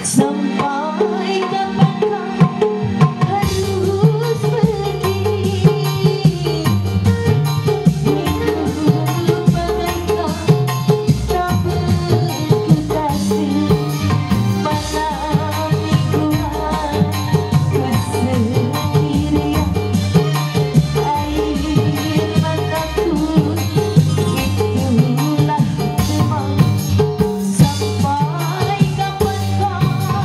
Sampai kapan kau harus pergi? Hidup bagaikan tak berkasih, malam mingguan kesendirian. Air mataku itulah demam. Sampai kapan kau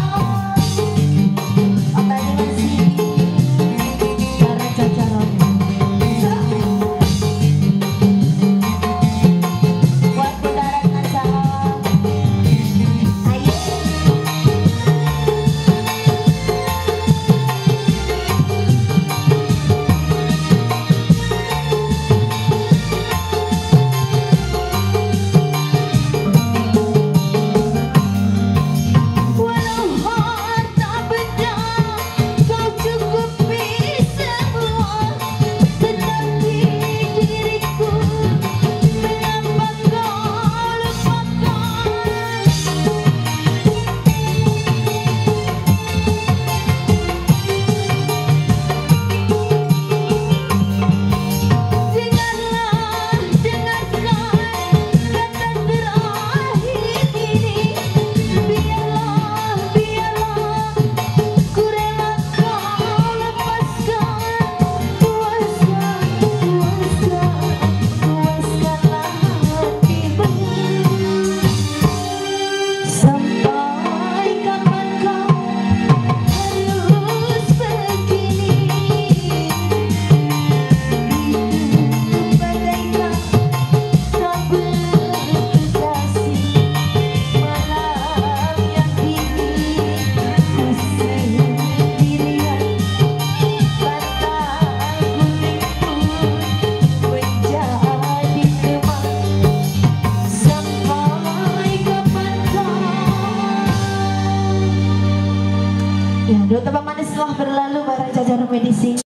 Otani masih cara cacarannya buat bundaran saham. Ayo walau harta benda kau cukupi semua, tetapi diriku mengapa kau lupakan? Dengarlah, dengarkan kata terakhir ini. Biarlah, biarlah ku rela kau lepaskan. Puaskan, puaskan, puaskanlah hatimu. Sampai kapan kau harus begini? Hidup bagaikan tak berkasih, malam yang ini kesendirian. Bantal guling pun menjadi teman. Sampai kapan kau? Ya, 2 teman manis telah berlalu para jajaran medisi.